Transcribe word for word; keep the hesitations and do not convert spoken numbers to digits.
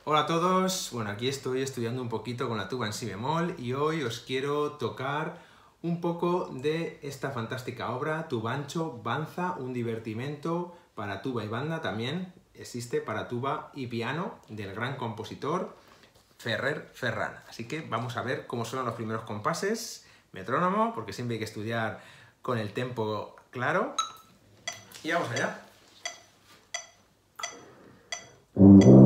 Hola a todos, bueno, aquí estoy estudiando un poquito con la tuba en si bemol y hoy os quiero tocar un poco de esta fantástica obra, Tubancho Banza, un divertimento para tuba y banda, también existe para tuba y piano del gran compositor Ferrer Ferran. Así que vamos a ver cómo son los primeros compases, metrónomo, porque siempre hay que estudiar con el tempo claro. Y vamos allá.